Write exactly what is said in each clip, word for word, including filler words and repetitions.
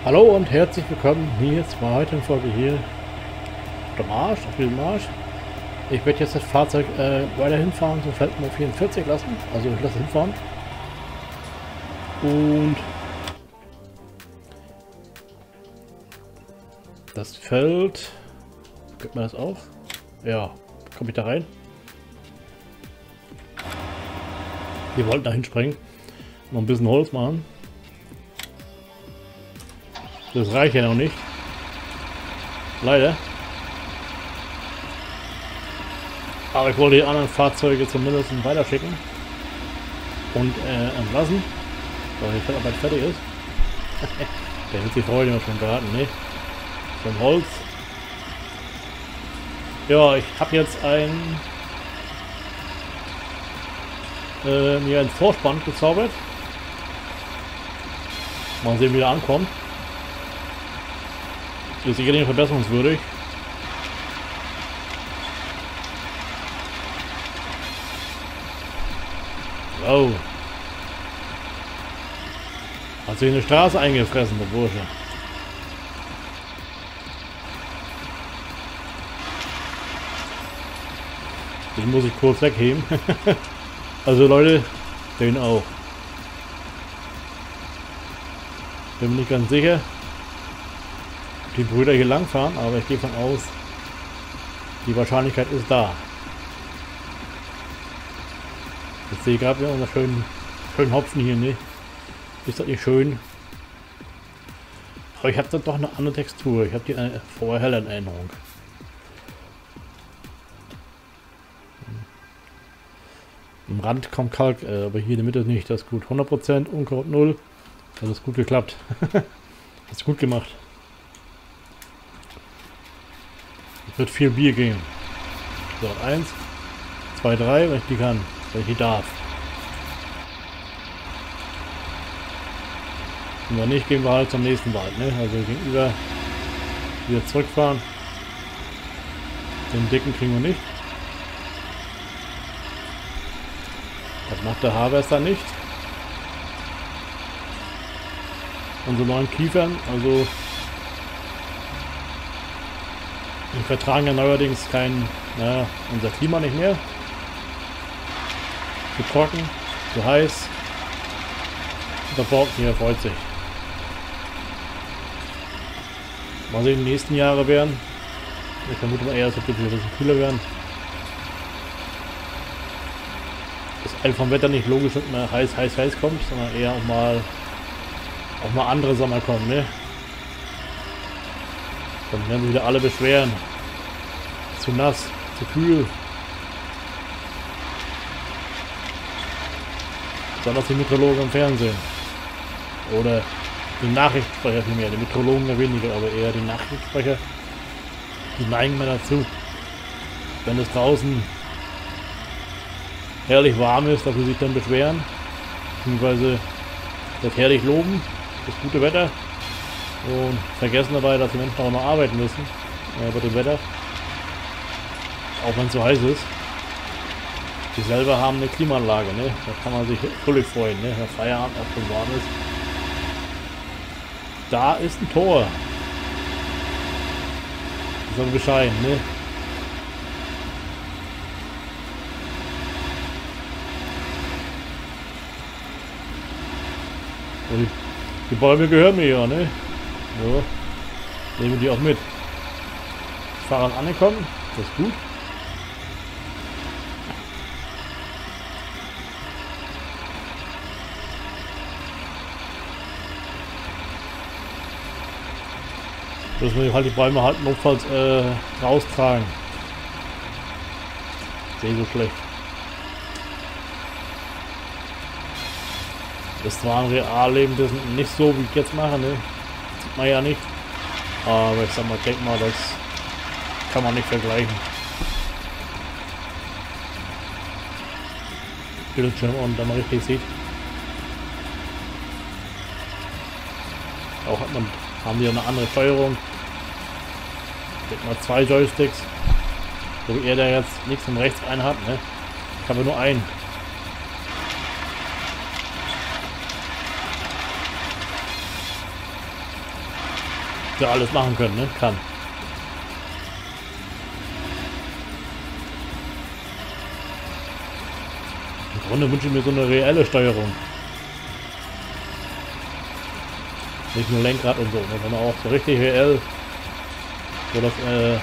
Hallo und herzlich willkommen hier zur heutigen Folge hier auf dem Marsch, auf diesem Marsch. Ich werde jetzt das Fahrzeug äh, weiter hinfahren zum Feldmoor vierundvierzig lassen, also ich lasse es hinfahren. Und das Feld, gibt man das auch? Ja, komme ich da rein? Wir wollten da hinspringen, noch ein bisschen Holz machen. Das reicht ja noch nicht. Leider. Aber ich wollte die anderen Fahrzeuge zumindest weiter schicken. Und äh, entlassen. Weil die Feldarbeit fertig ist. Der wird sich freuen, immer schon geraten, ne? Vom Holz. Ja, ich habe jetzt ein äh, mir ein Vorspann gezaubert. Mal sehen, wie er ankommt. Ist sicherlich verbesserungswürdig. Wow. Hat sich eine Straße eingefressen, der Bursche. Den muss ich kurz wegheben. Also Leute, den auch. Bin mir nicht ganz sicher, die Brüder hier langfahren, aber ich gehe von aus, die Wahrscheinlichkeit ist da. Jetzt sehe ich gerade wieder unser schönen, schönen Hopfen hier, ne? Ist das nicht schön? Aber ich habe da doch eine andere Textur. Ich habe die äh, vorher heller in Erinnerung. Am Rand kommt Kalk, äh, aber hier in der Mitte nicht. Das ist gut. hundert Prozent, Unkraut null. Das ist gut geklappt. Das ist gut gemacht. Wird viel Bier gehen. So, eins, zwei, drei, wenn ich die kann, wenn ich die darf. Und wenn nicht, gehen wir halt zum nächsten Wald, ne? Also gegenüber wieder zurückfahren. Den dicken kriegen wir nicht. Das macht der Harvester nicht. Unsere neuen Kiefern, also wir vertragen ja neuerdings kein, naja, unser Klima nicht mehr. Zu trocken, zu heiß. Der Borken hier freut sich. Mal sehen, die nächsten Jahre werden. Ich vermute mal eher, dass es ein bisschen kühler werden. Dass ein vom Wetter nicht logisch nicht mehr heiß, heiß, heiß kommt, sondern eher auch mal auch mal andere Sommer kommen, ne? Dann werden sich wieder alle beschweren. Zu nass, zu kühl. Besonders die Meteorologen im Fernsehen. Oder die Nachrichtensprecher vielmehr. Die Meteorologen ja weniger, aber eher die Nachrichtensprecher. Die neigen mir dazu. Wenn es draußen herrlich warm ist, dass sie sich dann beschweren. Beziehungsweise das herrlich loben. Das gute Wetter. Und vergessen dabei, dass die Menschen auch mal arbeiten müssen äh, bei dem Wetter. Auch wenn es so heiß ist. Die selber haben eine Klimaanlage, ne? Da kann man sich völlig freuen, ne? Wenn Feierabend auch schon warm ist. Da ist ein Tor. So bescheiden, ne? Und die, die Bäume gehören mir ja, ne? So, nehmen wir die auch mit. Fahrrad angekommen, das ist gut. Müssen wir halt die Bäume halt notfalls äh, raustragen. Sehe so schlecht. Das ist zwar im Realleben das nicht so, wie ich jetzt mache, ne? Sieht man ja nicht. Aber ich sag mal, denk mal, das kann man nicht vergleichen. Bildschirm und dann man richtig sieht. Auch hat man, haben die eine andere Steuerung. Denk mal zwei Joysticks. So wie er der jetzt links und rechts einen hat, ne? Ich habe nur einen. der alles machen können, ne? Kann. Im Grunde wünsche ich mir so eine reelle Steuerung. Nicht nur Lenkrad und so, sondern auch so richtig reell. So dass, äh,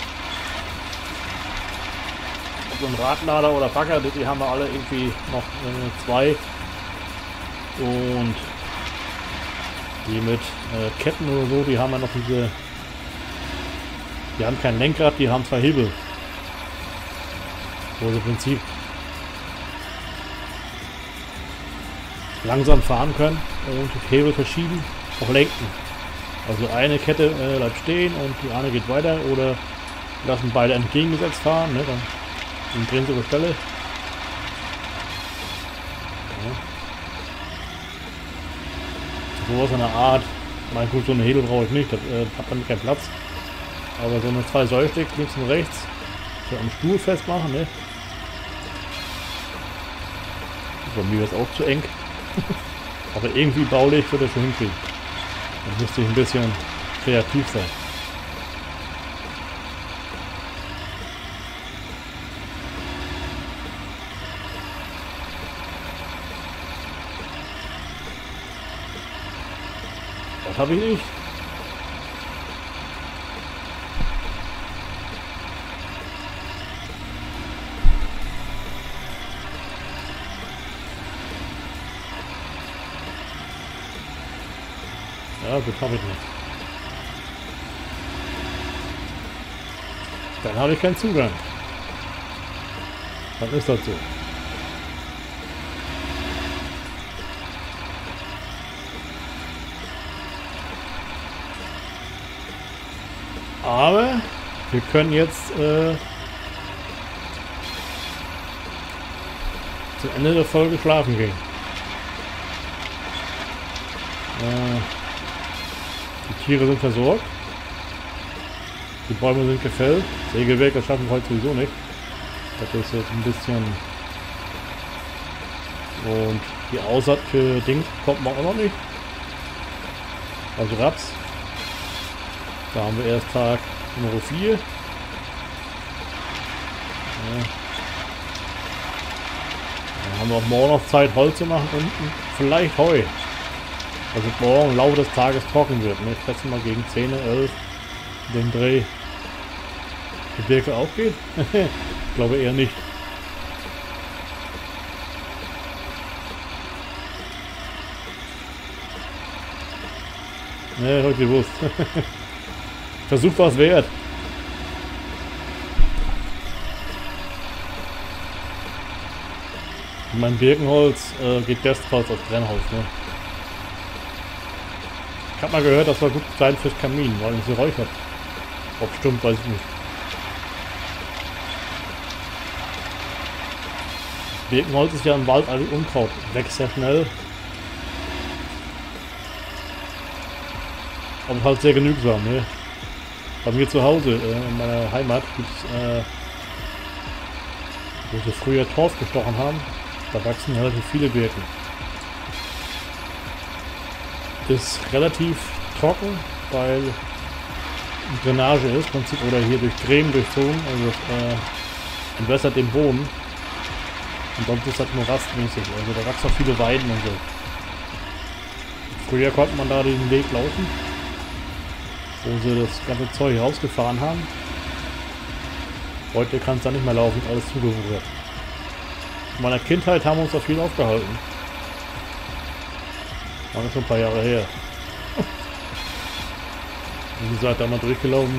so ein Radlader oder Bagger, die haben wir alle irgendwie noch äh, zwei. Und die mit äh, Ketten oder so, die haben ja noch diese, die haben kein Lenkrad, die haben zwei Hebel. Wo sie im Prinzip langsam fahren können und die Hebel verschieben, auch lenken. Also eine Kette äh, bleibt stehen und die andere geht weiter oder lassen beide entgegengesetzt fahren, ne? Dann, dann drehen sie über Stelle. Ja. Sowas in der Art. Mein gut, so eine Hebel brauche ich nicht, das äh, hat dann keinen Platz. Aber so eine zwei Joystick links und rechts so am Stuhl festmachen, ne? Bei mir ist auch zu eng. Aber irgendwie baulich wird er schon hinkriegen. Dann müsste ich ein bisschen kreativ sein. Das habe ich nicht. Ja, das habe ich nicht. Dann habe ich keinen Zugang. Dann ist das so. Aber wir können jetzt äh, zum Ende der Folge schlafen gehen. Äh, die Tiere sind versorgt. Die Bäume sind gefällt. Sägewerk, das schaffen wir heute sowieso nicht. Das ist jetzt ein bisschen... Und die Aussaat für Dings kommt man auch noch nicht. Also Raps. Da haben wir erst Tag Nummer vier. Ja. Dann haben wir auch morgen noch Zeit, Holz zu machen und vielleicht Heu. Also morgen im Laufe des Tages trocken wird. Ne? Ich schätze mal gegen zehn, elf den Dreh. Die Birke auch geht? Ich glaube eher nicht. Ne, heute gewusst. Versuch was wert. Mein Birkenholz äh, geht bestenfalls als Brennholz. Ne? Ich habe mal gehört, das war gut klein fürs Kamin, weil es nicht räuchert. Ob stimmt, weiß ich nicht. Birkenholz ist ja im Wald eigentlich Unkraut. Wächst sehr schnell. Aber halt sehr genügsam. Ne? Bei mir zu Hause, äh, in meiner Heimat, gibt es, äh, wo sie früher Torf gestochen haben, da wachsen relativ viele Birken. Ist relativ trocken, weil Drainage ist, Prinzip, oder hier durch Creme durchzogen, also es äh, entwässert den Boden. Und sonst ist das nur rastmäßig, also da wachsen auch viele Weiden und so. Früher konnte man da den Weg laufen, wo sie das ganze Zeug rausgefahren haben. Heute kann es da nicht mehr laufen, alles zugewuchert. In meiner Kindheit haben wir uns da viel aufgehalten. Das ist schon ein paar Jahre her. Wie gesagt, da mal durchgelaufen.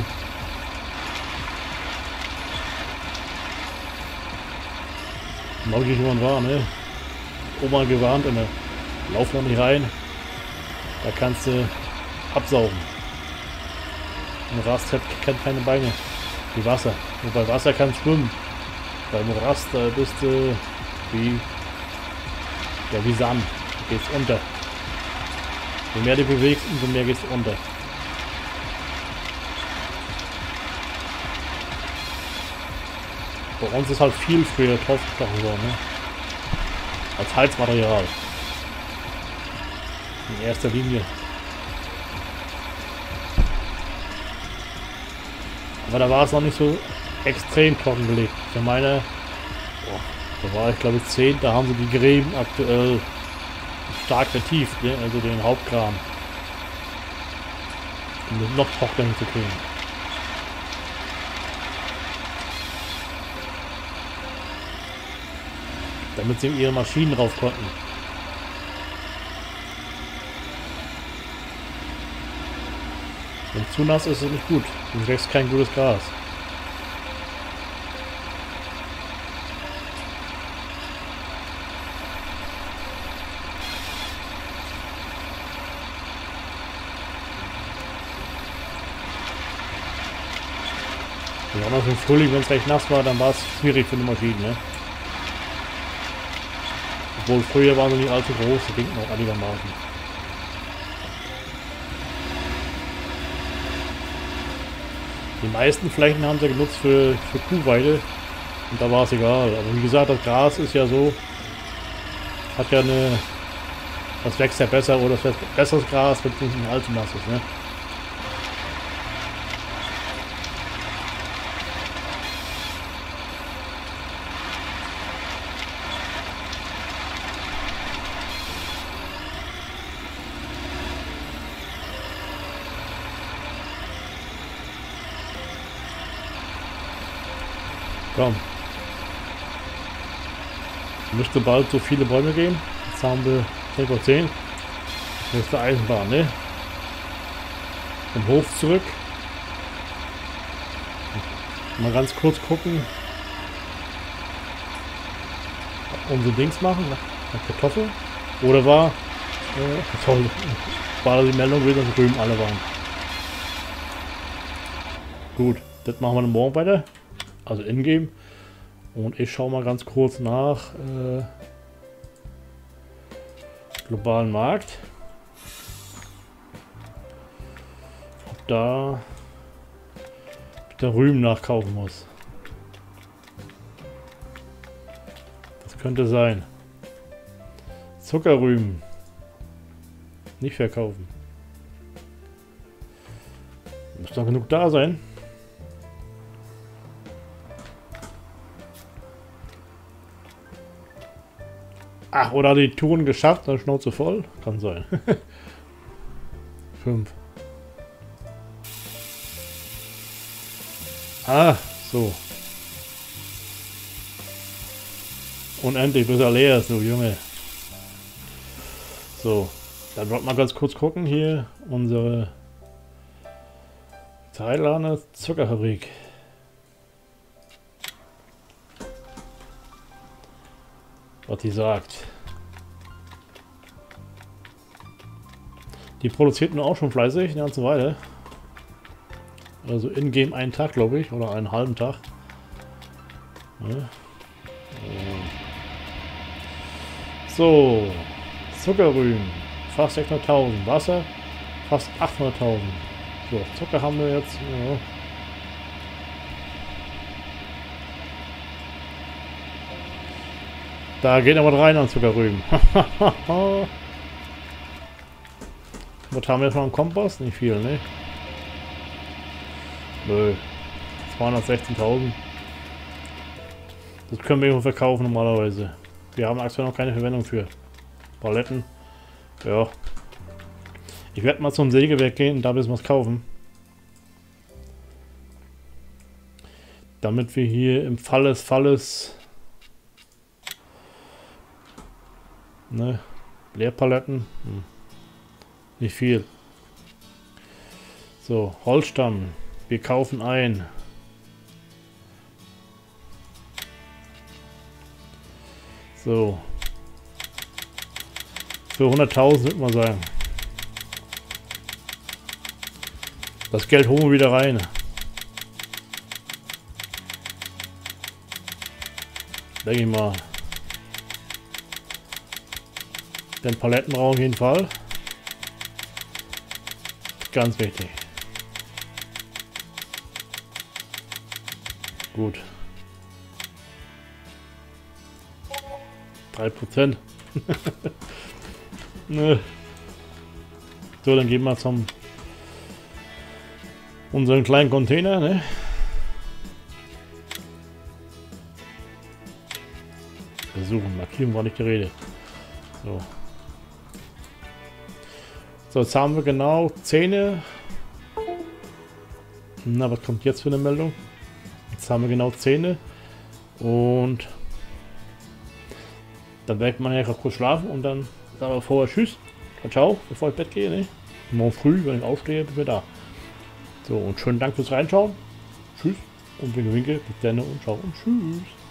Neugierig, wo man war, ne? Oma gewarnt immer. Lauf noch nicht rein. Da kannst du absaugen. Ein Rast hat, kennt keine Beine. Wie Wasser. Und bei Wasser kann es schwimmen. Beim Rast da bist du wie, ja, wie Sand. Du gehst unter. Je mehr du bewegst, umso mehr gehst du unter. Bei uns ist halt viel früher drauf gestochen worden, ne? Als Heizmaterial. In erster Linie. Aber da war es noch nicht so extrem trockengelegt. Für meine, oh, da war ich glaube ich zehn, da haben sie die Gräben aktuell stark vertieft, ne? Also den Hauptgraben. Um das noch trockener zu kriegen. Damit sie ihre Maschinen drauf konnten. Wenn es zu nass ist, ist es nicht gut. Dann wächst kein gutes Gras. Besonders im Frühling, wenn es recht nass war, dann war es schwierig für die Maschinen, ne? Obwohl früher waren sie nicht allzu groß, die denken auch einigermaßen. Die meisten Flächen haben sie genutzt für, für Kuhweide und da war es egal. Aber wie gesagt, das Gras ist ja so, hat ja eine, das wächst ja besser oder es wird besseres Gras, wenn es nicht allzu nass ist, ne? Komm. Müsste bald so viele Bäume geben. Jetzt haben wir zehn vor zehn. Nächste Eisenbahn, ne? Vom Hof zurück. Mal ganz kurz gucken. Ob unsere Dings machen. Nach Kartoffel. Oder war. Äh, toll. War die Meldung gewesen, dass drüben alle waren. Gut. Das machen wir dann morgen weiter. Also ingame. Und ich schaue mal ganz kurz nach äh, globalen Markt. Ob da ob der Rüben nachkaufen muss. Das könnte sein. Zuckerrüben. Nicht verkaufen. Muss doch genug da sein. Ach, oder die Touren geschafft, dann Schnauze voll. Kann sein. Fünf. Ah, so. Unendlich, bis er leer ist, du Junge. So. Dann wollen wir mal ganz kurz gucken. Hier unsere Thailander Zuckerfabrik. Was die sagt. Die produziert nur auch schon fleißig eine ganze Weile. Also in-game einen Tag, glaube ich, oder einen halben Tag. Ja. So, Zuckerrüben, fast sechshunderttausend, Wasser, fast achthunderttausend. So, Zucker haben wir jetzt. Ja. Da geht aber rein an Zuckerrüben. Was haben wir jetzt noch im Kompost? Nicht viel, ne? Nö. zweihundertsechzehntausend. Das können wir irgendwo verkaufen normalerweise. Wir haben aktuell noch keine Verwendung für Paletten. Ja. Ich werde mal zum Sägewerk gehen und da ein bisschen was kaufen. Damit wir hier im Fall des Falles ne, Leerpaletten. Hm. Nicht viel. So, Holzstamm. Wir kaufen ein. So. Für hunderttausend würde man sagen. Das Geld holen wir wieder rein. Denke ich mal. Den Paletten brauchen auf jeden Fall. Ganz wichtig. Gut. drei Prozent. Nö. So, dann gehen wir zum unseren kleinen Container, ne? suchen. Markierung war nicht die Rede. So. So, jetzt haben wir genau zehn. Na, was kommt jetzt für eine Meldung? Jetzt haben wir genau zehn. Und dann werde man ja kurz schlafen und dann sagen wir vorher Tschüss. Ciao, ciao, bevor ich ins Bett gehe. Ne? Morgen früh, wenn ich aufstehe, bin ich da. So, und schönen Dank fürs Reinschauen. Tschüss und winke, winke. Bis dann und ciao und tschüss.